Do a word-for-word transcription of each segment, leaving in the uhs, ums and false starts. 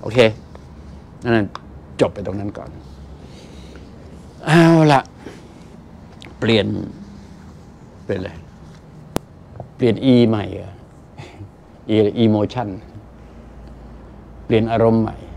โอเคนั่นจบไปตรงนั้นก่อนเอาละเปลี่ยนเป็นอะไรเปลี่ยน E ใหม่อะ E emotion เปลี่ยนอารมณ์ใหม่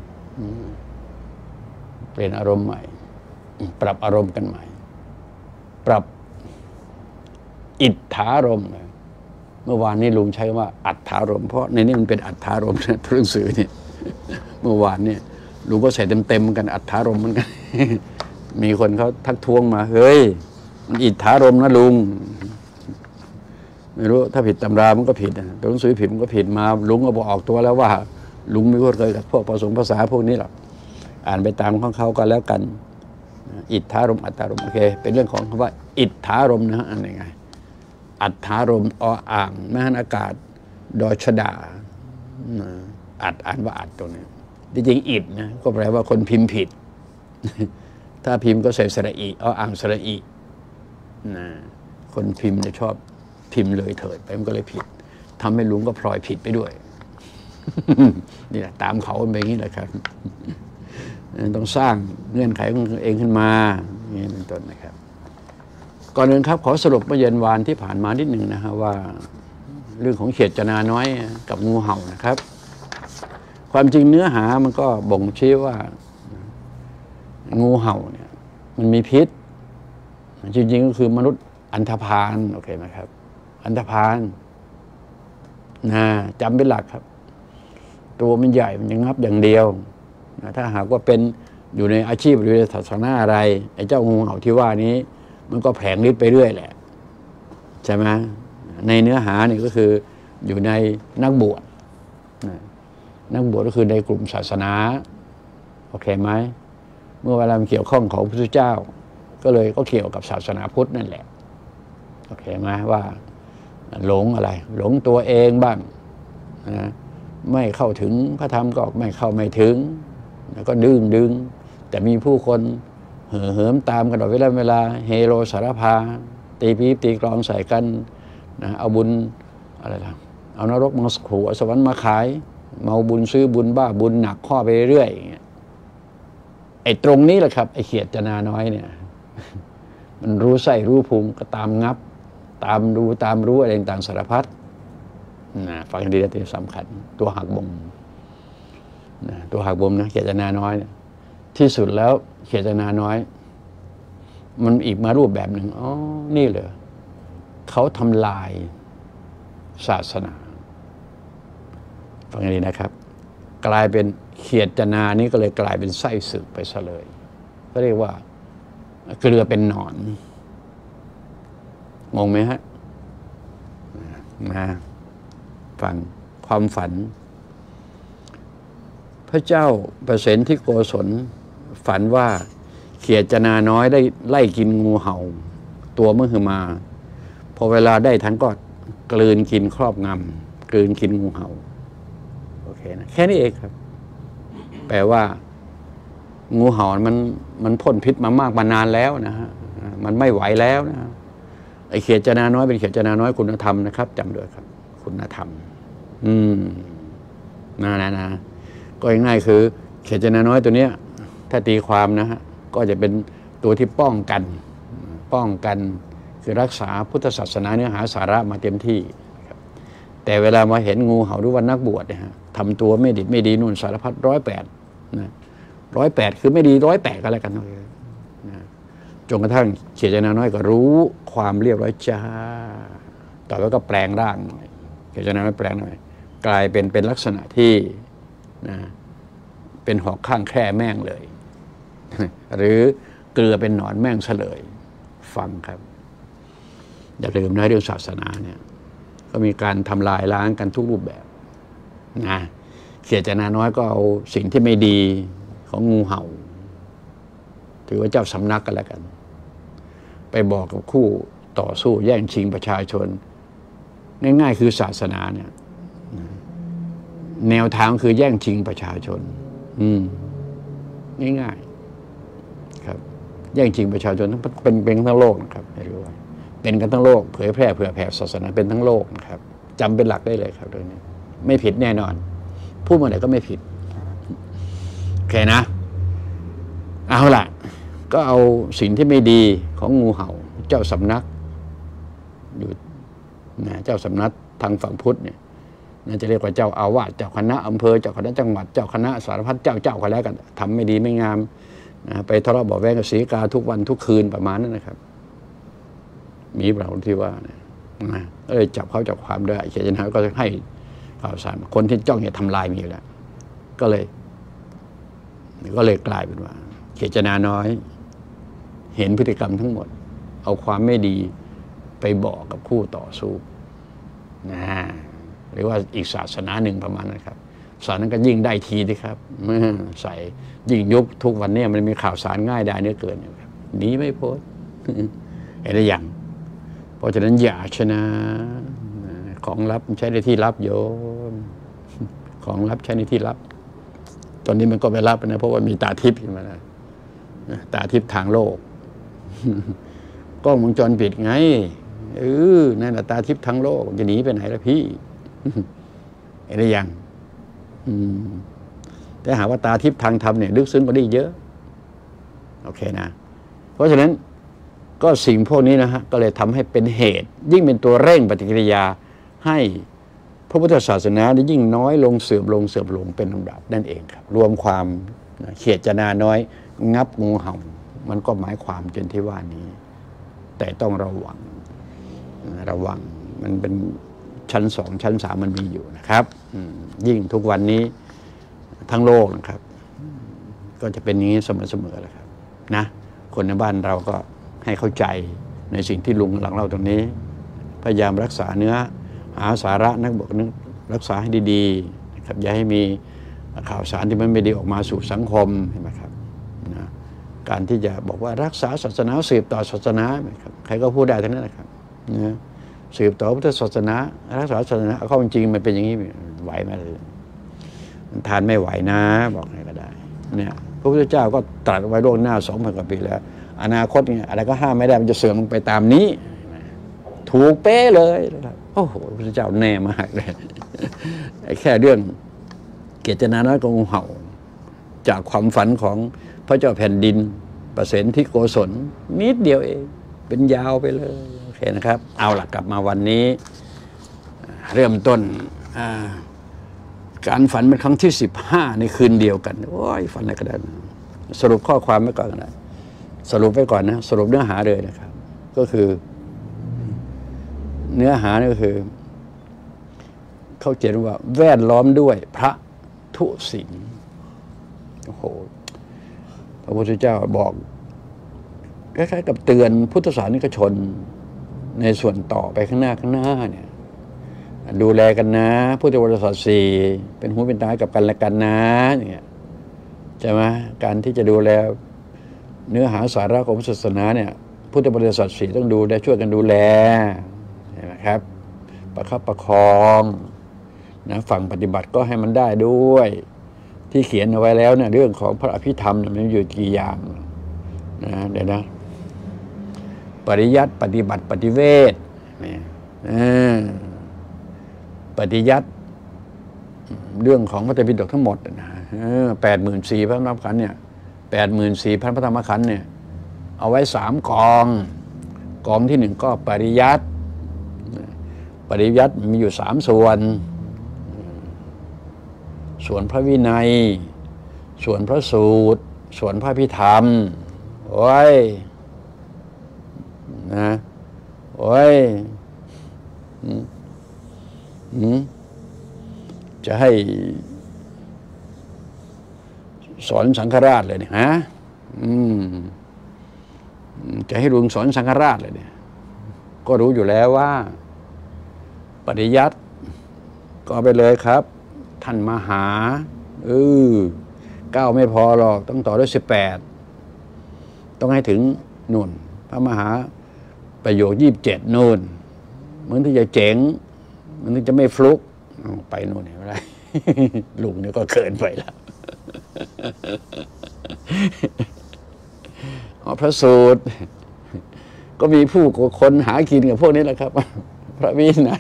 เปลี่ยนอารมณ์ใหม่ปรับอารมณ์กันใหม่ปรับอิทธารมณ์เมื่อวานนี้ลุงใช้ว่าอัตถารมณ์เพราะในนี้มันเป็นอัตถารมณ์นะตัวหนังสือเนี่ยเมื่อวานเนี่ยลุงก็ใส่เต็มๆกันอัตถารมณ์เหมือนกันมีคนเขาทักท้วงมาเฮ้ยมันอิทธารมณ์นะลุงไม่รู้ถ้าผิดตำรามันก็ผิดนะตัวหนังสือผิดมันก็ผิดมาลุงก็บอกออกตัวแล้วว่าลุงไม่คุ้นเคยกับพวกผสมภาษาพวกนี้หรอกอ่านไปตามของเขาก็แล้วกันอิทธารมณ์อัตถารมณ์โอเคเป็นเรื่องของคำว่าอิทธารมณ์นะฮะอะไรไงอัตถารมณ์ออ่างมหานอากาศดอชดาอัดอ่านว่าอัดตรงนี้จริงๆอิดนะก็แปลว่าคนพิมพ์ผิดถ้าพิมพ์ก็ใส่สระอีออ่างสระอีนะคนพิมพ์จะชอบพิมพ์เลยเถิดไปมันก็เลยผิดทำให้ลุงก็พลอยผิดไปด้วยนี่แหละตามเขาเป็นอย่างนี้แหละครับต้องสร้างเงื่อนไขของตัวเองขึ้นมานี่เป็นต้นนะครับก่อนอื่นครับขอสรุปเมื่อเย็นวานที่ผ่านมานิดหนึ่งนะฮะว่าเรื่องของเขียดจนาน้อยกับงูเห่านะครับความจริงเนื้อหามันก็บ่งชี้ว่างูเห่าเนี่ยมันมีพิษจริงๆก็คือมนุษย์อันธพาลโอเคไหมครับอันธพาลนะจำเป็นหลักครับตัวมันใหญ่มันยังงับอย่างเดียวนะถ้าหากว่าเป็นอยู่ในอาชีพหรือในศาสนาอะไรไอ้เจ้างูเห่าที่ว่านี้มันก็แผลงฤทธิ์ไปเรื่อยแหละใช่ไหมในเนื้อหานี่ก็คืออยู่ในนักบวชนักบวชก็คือในกลุ่มศาสนาโอเคไหมเมื่อเวลามันเกี่ยวข้องของพระพุทธเจ้าก็เลยก็เกี่ยวกับศาสนาพุทธนั่นแหละโอเคไหมว่าหลงอะไรหลงตัวเองบ้างนะไม่เข้าถึงพระธรรมก็ไม่เข้าไม่ถึงแล้วก็ดึงดึงแต่มีผู้คนเห่อเหิมตามกันตลอดเวลาเวลาเฮโรสารพาตีปี๊บตีกลองใส่กันนะเอาบุญอะไรล่ะเอานรกมาขู่เอาสวรรค์มาขายเมาบุญซื้อบุญบ้าบุญหนักข้อไปเรื่อยอย่างเงี้ยไอ้ตรงนี้แหละครับไอ้เขียดจนาน้อยเนี่ยมันรู้ไส้รู้พุงก็ตามงับตามรู้ตามรู้อะไรต่างสารพัดนะฟังดีๆที่สำคัญตัวหักบ่มนะตัวหักบ่มนะเขียดจนาน้อยเนี่ยที่สุดแล้วเขียดจนาน้อยมันอีกมารูปแบบหนึ่งอ๋อนี่เลยเขาทำลายศาสนาฟังดีนะครับกลายเป็นเขียดจนานี้ก็เลยกลายเป็นไส้ศึกไปซะเลยก็เรียกว่าเกลือเป็นหนอนงงไหมฮะนะฟังความฝันพระเจ้าประสิทธิโกศลฝันว่าเขียดจนาน้อยได้ไล่กินงูเห่าตัวมหึมาพอเวลาได้ทันก็กลืนกินครอบงำกลืนกินงูเห่าโอเคนะแค่นี้เองครับแปลว่างูเห่ามันมันพ่นพิษมามากมานานแล้วนะฮะมันไม่ไหวแล้วนะไอ้เขียดจนาน้อยเป็นเขียดจนาน้อยคุณธรรมนะครับจำด้วยครับคุณธรรมอืมนะนะนะก็ง่ายๆคือเขียดจนาน้อยตัวเนี้ยถ้าตีความนะฮะก็จะเป็นตัวที่ป้องกันป้องกันคือรักษาพุทธศาสนาเนื้อหาสาระมาเต็มที่ครับแต่เวลามาเห็นงูเห่าหรือว่านักบวชเนี่ยฮะทำตัวไม่ดีไม่ดีนู่นสารพัดร้อยแปดนะร้อยแปดคือไม่ดีร้อยแปดก็แล้วกันนะจนกระทั่งเขียดจนาน้อยก็รู้ความเรียบร้อยจ้าต่อไปก็แปลงร่างหน่อยเขียดจนาน้อยแปลงหน่อยกลายเป็นเป็นลักษณะที่นะเป็นหอกข้างแคร่แม่งเลยหรือเกลือเป็นหนอนแม่งเฉลยฟังครับอย่าลืมนะเรื่องศาสนาเนี่ยก็มีการทำลายล้างกันทุกรูปแบบนะเขียดจนาน้อยก็เอาสิ่งที่ไม่ดีของงูเห่าถือว่าเจ้าสำนักกันแล้วกันไปบอกกับคู่ต่อสู้แย่งชิงประชาชนง่ายๆคือศาสนาเนี่ยแนวทางคือแย่งชิงประชาชนอืมง่ายๆครับแย่งชิงประชาชนทั้งเป็นเป็นทั้งโลกนะครับให้รู้ว่าเป็นกันทั้งโลกเผยแพร่เผื่อแผ่ศาสนาเป็นทั้งโลกนะครับจำเป็นหลักได้เลยครับเรื่องนี้ไม่ผิดแน่นอนพูดมาไหนก็ไม่ผิดเคนะเอาล่ะก็เอาสิ่งที่ไม่ดีของงูเห่าเจ้าสำนักอยู่นะเจ้าสำนักทางฝั่งพุทธเนี่ยน่าจะเรียกว่าเจ้าอาวาสเจ้าคณะอำเภอเจ้าคณะจังหวัดเจ้าคณะสารพัดเจ้าเจ้ากันแล้วกันทำไม่ดีไม่งามนะไปทะเลาะเบาะแว้งกับศรีกาทุกวันทุกคืนประมาณนั้นนะครับมีเราที่ว่านะก็เลยจับเขาจับความได้เขตนะก็ให้ข่าวสารคนที่จ้องจะทำลายมีอยู่แล้วก็เลยก็เลยกลายเป็นว่าเขตนาน้อยเห็นพฤติกรรมทั้งหมดเอาความไม่ดีไปบอกกับคู่ต่อสู้นะหรือว่าอีกศาสนาหนึ่งประมาณนั้นครับศาสนานั้นก็ยิ่งได้ทีดีครับใส่ยิ่งยุคทุกวันนี้มันมีข่าวสารง่ายได้เนื้อเกินครับหนีไม่พ้นเห็นได้ยังเพราะฉะนั้นอย่าชนะของลับใช้ในที่ลับโยมของลับใช้ในที่ลับตอนนี้มันก็ไม่ลับนะเพราะว่ามีตาทิพย์ขึ้นมาแล้วตาทิพย์ทางโลกกล้องวงจรปิดไงเออนั่นแหละตาทิพย์ทางโลกจะหนีไปไหนล่ะพี่เห็นได้ยังแต่หาว่าตาทิพย์ทางธรรมเนี่ยลึกซึ้งกว่านี้เยอะโอเคนะเพราะฉะนั้นก็สิ่งพวกนี้นะฮะก็เลยทำให้เป็นเหตุยิ่งเป็นตัวเร่งปฏิกิริยาให้พระพุทธศาสนาได้ยิ่งน้อยลงเสื่อมลงเสื่อมลงเป็นลำดับนั่นเองครับรวมความเขียดจนาน้อยงับงูเห่ามันก็หมายความจนที่ว่านี้แต่ต้องระวังระวังมันเป็นชั้นสองชั้นสามมันมีอยู่นะครับยิ่งทุกวันนี้ทั้งโลกนะครับก็จะเป็นอย่างนี้เสมอๆแหละครับนะคนในบ้านเราก็ให้เข้าใจในสิ่งที่ลุงหลังเราตรงนี้พยายามรักษาเนื้อหาสาระนักบวกนึกรักษาให้ดีๆนะครับอย่าให้มีข่าวสารที่มันไม่ดีออกมาสู่สังคมเห็นไหมครับนะการที่จะบอกว่ารักษาศาสนาสืบต่อศาสนาครับใครก็พูดได้ทั้งนั้นนะครับนะสืบต่อพุทธศาสนารักษาศาสนาเอาเข้าจริงมันเป็นอย่างนี้ไหวไหมมันทานไม่ไหวนะบอกไงก็ได้เนี่ยพระพุทธเจ้าก็ตรัสไว้ล่วงหน้าสองพันกว่าปีแล้วอนาคตเนี่ยอะไรก็ห้ามไม่ได้มันจะเสื่อมลงไปตามนี้ถูกเป๊ะเลยนะครับโอ้โหพระพุทธเจ้าแน่มากเลยแค่เรื่องเกจนาน้อยของงูเห่าจากความฝันของพระเจ้าแผ่นดินประเสนที่โกศลนิดเดียวเองเป็นยาวไปเลยโอเคนะครับเอาล่ะกลับมาวันนี้เริ่มต้นการฝันเป็นครั้งที่สิบห้าในคืนเดียวกันโอ้ยฝันอะไรก็ได้สรุปข้อความไว้ก่อนนะสรุปไว้ก่อนนะสรุปเนื้อหาเลยนะครับก็คือเนื้อหานี่ก็คือเขาเขียนว่าแวดล้อมด้วยพระทุสิงห์โอ้โหพระพุทธเจ้าบอกคล้ายๆกับเตือนพุทธศาสนิกชนในส่วนต่อไปข้างหน้าข้างหน้าเนี่ยดูแลกันนะพุทธบริษัทสี่เป็นหูเป็นตากับกันและกันนะเนี่ยใช่ไหมการที่จะดูแลเนื้อหาสาระของศาสนาเนี่ยพุทธบริษัทสี่ต้องดูแลช่วยกันดูแลนะครับประคับประคองนะฝั่งปฏิบัติก็ให้มันได้ด้วยที่เขียนเอาไว้แล้วเนี่ยเรื่องของพระอภิธรรมเนี่ยมันอยู่กี่อย่างนะเดี๋ยวนะปริยัติปฏิบัติปฏิเวทเนี่ยปฏิยัติเรื่องของพระไตรปิฎกทั้งหมดนะแปดหมื่นสี่พระธรรมขันธ์เนี่ยแปดหมื่นสี่พันพระธรรมขันธ์เนี่ยเอาไว้สามกองกองที่หนึ่งก็ปริยัติปริยัติมีอยู่สามส่วนส่วนพระวินัยส่วนพระสูตรส่วนพระพิธรรมโอ้ยนะโอ้ยจะให้สอนสังฆราชเลยเนี่ยฮะจะให้ลุงสอนสังฆราชเลยเนี่ยก็รู้อยู่แล้วว่าปริยัติก็ไปเลยครับท่านมหาเออเก้าไม่พอหรอกต้องต่อด้วยสิบแปดต้องให้ถึงนู่นพระมหาประโยคยี่สิบเจ็ดนู่นมันถึงจะเจ๋งมันถึงจะไม่ฟลุกไปนู่นเห็นไหมลุงเนี่ยก็เกินไปแล้วพระสูตรก็มีผู้คนหากินกับพวกนี้แหละครับพระวินัย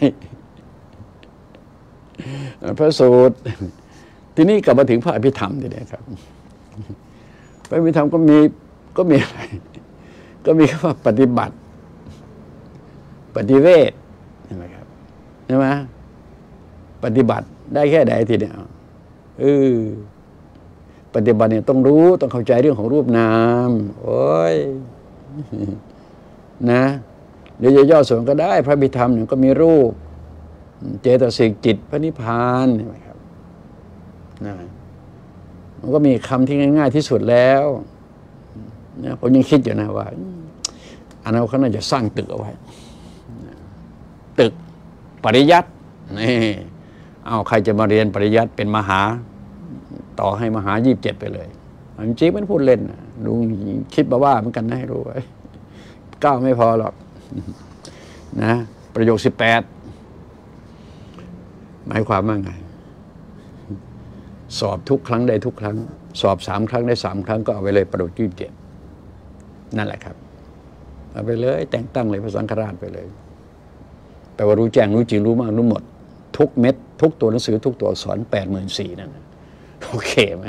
พระสูตรทีนี้กลับมาถึงพระอภิธรรมทีนี้ครับพระพิธรรมก็มีก็มีอะไรก็มีคำว่าปฏิบัติปฏิเวทใช่ไหมครับใช่ไหมปฏิบัติได้แค่ไหนทีเดียวเออปฏิบัติเนี่ยต้องรู้ต้องเข้าใจเรื่องของรูปนามโอ้ยนะเดี๋ยวจะย่อส่วนก็ได้พระพิธรรมเนี่ยก็มีรูปเจตสิกจิตพระนิพพานใช่ไหมครับนะมันก็มีคำที่ง่ายๆที่สุดแล้วนะผมยังคิดอยู่นะว่าอันนั้นเขาน่าจะสร้างตึกเอาไว้ตึกปริยัตินี่เอาใครจะมาเรียนปริยัติเป็นมหาต่อให้มหายี่สิบเจ็ดไปเลยจริงๆมันพูดเล่นนะลุงคิดมาว่าเหมือนกันนะให้รู้ไว้เก้าไม่พอหรอกนะประโยคสิบแปดหมายความว่าไงสอบทุกครั้งได้ทุกครั้งสอบสามครั้งได้สามครั้งก็เอาไปเลยประโยคยี่สิบเจ็ดนั่นแหละครับเอาไปเลยแต่งตั้งเลยพระสังฆราชไปเลยแปลว่ารู้แจ้งรู้จริงรู้มากรู้หมดทุกเม็ดทุกตัวหนังสือทุกตัวอักษรแปดหมื่นสี่นั่นโอเคไหม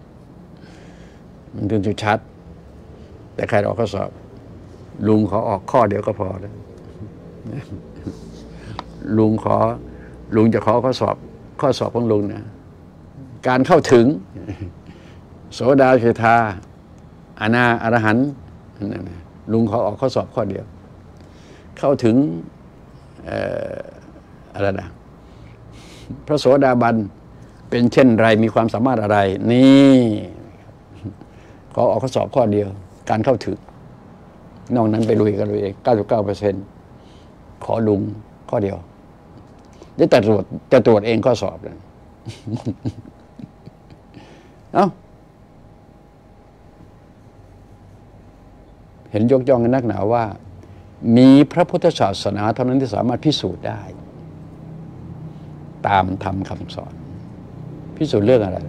มันถึงจะชัดแต่ใครออกข้อสอบลุงขอออกข้อเดียวก็พอแล้วลุงขอลุงจะขอข้อสอบข้อสอบของลุงนะการเข้าถึงโสดาสกิทาอนาอรหันต์ลุงขอออกข้อสอบข้อเดียวเข้าถึงอะไรนะพระโสดาบันเป็นเช่นไรมีความสามารถอะไรนี่ขอออกข้อสอบข้อเดียวการเข้าถึงนอกนั้นไปลุยกันลุยเอง เก้าสิบเก้าเปอร์เซ็นต์ ขอลุงข้อเดียวจะแต่ตรวจจะตรวจเองข้อสอบเลยเอ้าเห็นยกย่องกันนักหนาว่ามีพระพุทธศาสนาเท่านั้นที่สามารถพิสูจน์ได้ตามธรรมคำสอนพิสูจน์เรื่องอะไร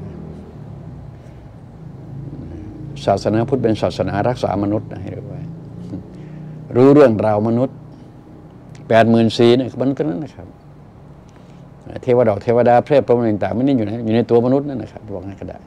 ศาสนาพุทธเป็นศาสนารักษามนุษย์นะให้รู้ไว้รู้เรื่องราวมนุษย์แปดหมื่นสี่เนี่ยมนุษย์นั้นนะครับเทวดาเทวดาเพศพรหมต่างๆไม่ได้อยู่ในอยู่ในตัวมนุษย์นั่นนะครับบอกให้ก็ได้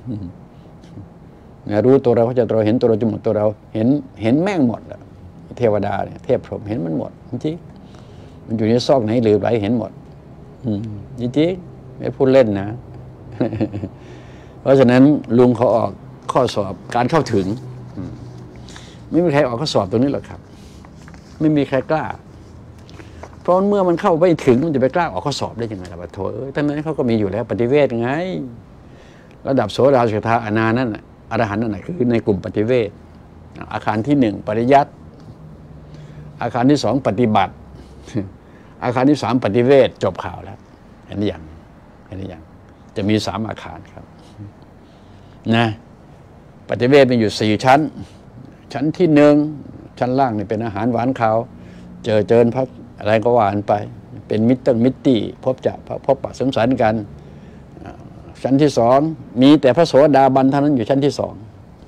รู้ตัวเราเขาจะเราเห็นตัวเราจมูกตัวเราเห็นเห็นแม่งหมดแล้วเทวดาเนี่ยเทพพรหมเห็นมันหมดจริงมันอยู่ในซอกไหนหรือไหลเห็นหมดจริงๆไม่พูดเล่นนะเพราะฉะนั้นลุงเขาออกข้อสอบการเข้าถึงไม่มีใครออกข้อสอบตรงนี้หรอกครับไม่มีใครกล้าเพราะเมื่อมันเข้าไม่ถึงมันจะไปกล้าออกข้อสอบได้ยังไงล่ะปะโถเอ้ยทั้งนั้นเขาก็มีอยู่แล้วปฏิเวทไงระดับโสดาสกิทาอนานั่นอรหันต์นั่นคือในกลุ่มปฏิเวทอาคารที่หนึ่งปริยัติอาคารที่สองปฏิบัติอาคารที่สามปฏิเวทจบข่าวแล้วเห็นหรือยังเห็นหรือยังจะมีสามอาคารครับนะปฏิเวทมีอยู่สี่ชั้นชั้นที่หนึ่งชั้นล่างนี่เป็นอาหารหวานขาวเจอเจิญพักอะไรก็หวานไปเป็นมิตรตั้งมิตรตีพบจะพบปะสังสรรค์กันชั้นที่สองมีแต่พระโสดาบันเท่านั้นอยู่ชั้นที่สอง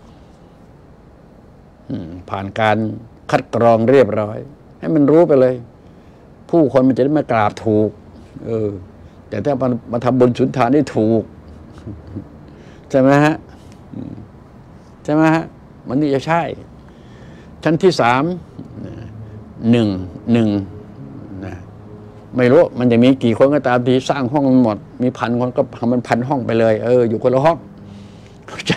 ผ่านการคัดกรองเรียบร้อยให้มันรู้ไปเลยผู้คนมันจะได้มากราบถูกเออแต่ถ้ามามาทำบุญสุนทานได้ถูกใช่ไหมฮะใช่ไหมฮะมันนี่จะใช่ชั้นที่สามหนึ่งหนึ่งนะไม่รู้มันจะมีกี่คนก็ตามที่สร้างห้องมันหมดมีพันคนก็ทำมันพันห้องไปเลยเอออยู่คนละห้องเข้าใจ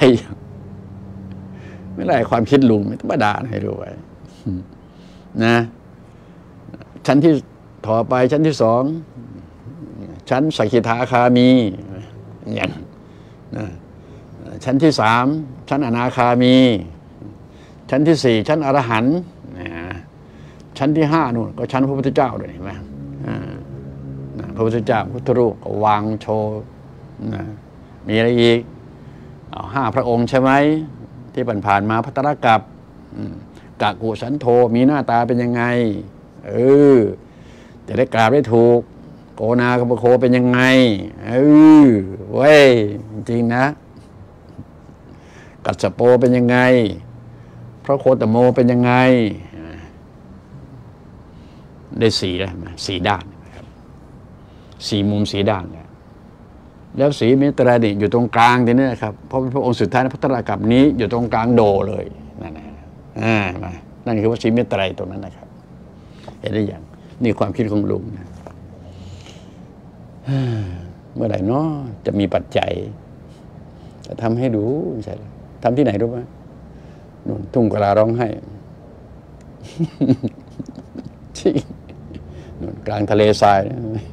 ไม่ได้ความคิดลุงไม่ธรรมดาให้รู้ไว้นะชั้นที่ต่อไปชั้นที่สองชั้นสกิทาคามีอย่างนะชั้นที่สามชั้นอนาคามีชั้นที่สี่ชั้นอรหันต์ชั้นที่ห้านู่นก็ชั้นพระพุทธเจ้าเลยเห็นไหมพระพุทธเจ้าพุทธรูปก็วางโชว์มีอะไรอีกเอาห้าพระองค์ใช่ไหมที่ผ่านๆมาภัตตรกัปกะกุสันโธมีหน้าตาเป็นยังไงเออจะได้กราบได้ถูกโกนาคปโคเป็นยังไงเออเว้ยจริงนะกัสสโปเป็นยังไงพระโคตโมเป็นยังไงได้สี่แล้วสี่ด้านครับสี่มุมสี่ด้านแล้วแล้วสีมิตรนี่อยู่ตรงกลางทีนี้นะครับเพราะพระองค์สุดท้ายในพัทธกับนี้อยู่ตรงกลางโดเลยนั่นนะอ่านั่นคือว่าสีมิตรตรงนั้นนะครับเห็นได้อย่างนี่ความคิดของลุงนะเมื่อไหร่เนาะจะมีปัจจัยจะทำให้ดูใช่ทำที่ไหนรู้ไหมนู่นทุ่งกะลาร้องไห้ที่นู่นกลางทะเลทราย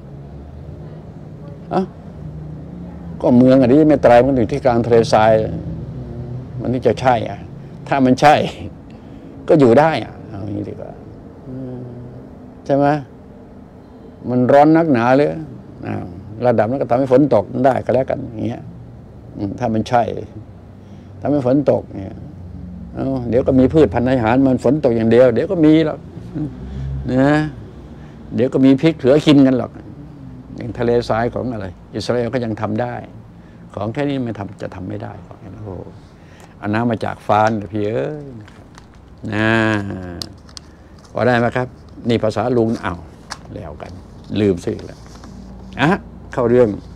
อ่ะก็เมืองอันนี้ไม่ตรายมันอยู่ที่กลางทะเลทรายมันนี่จะใช่อ่ะถ้ามันใช่ก็อยู่ได้อ่ะเอาอย่างนี้ดีกว่าใช่ไหมมันร้อนนักหนาเลยระดับนั้นก็ทำให้ฝนตกได้ก็แล้วกันอย่างเงี้ยถ้ามันใช่ทำให้ฝนตกเนี่ยเดี๋ยวก็มีพืชพันธุ์อาหารมันฝนตกอย่างเดียวเดี๋ยวก็มีหรอกนะเดี๋ยวก็มีพริกเขือกินกันหรอกอย่างทะเลทรายของอะไรอิสราเอลก็ยังทำได้ ของแค่นี้ไม่ทำจะทำไม่ได้ของโอ้โหเอาน้ำมาจากฟ้าพี่เอ้ยนะพอได้ไหมครับนี่ภาษาลุงอ้าวแล้วกันลืมสิแล้วอ่ะเข้าเรื่อง